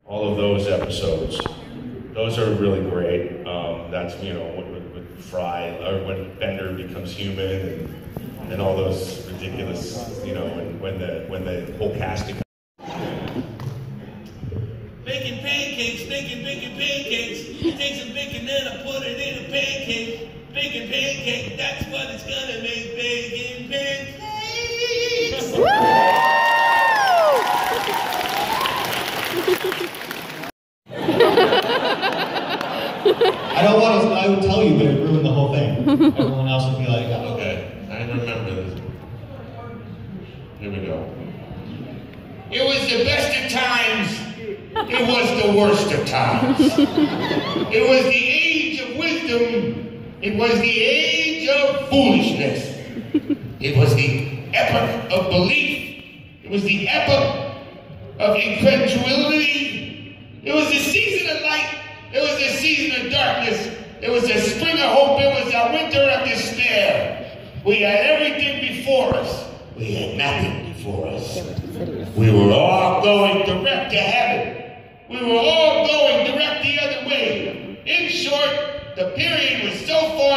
all of those episodes. Those are really great. That's, you know, with Fry, or when Bender becomes human, and all those ridiculous, you know, when the whole casting. Baking pancakes, baking pancakes. Take some bacon and I put it in a pancake. Baking pancake, that's what it's gonna make. Baking pancakes. I would tell you, but it ruined the whole thing. Everyone else would be like, oh. Okay, I remember this. Here we go. It was the best of times. It was the worst of times. It was the age of wisdom. It was the age of foolishness. It was the epoch of belief. It was the epoch of incredulity. It was the season of light. It was the season of darkness. It was the spring of hope. It was the winter of despair. We had everything before us. We had nothing before us. We were all going direct to heaven. We were all going direct the other way. In short, the period was so far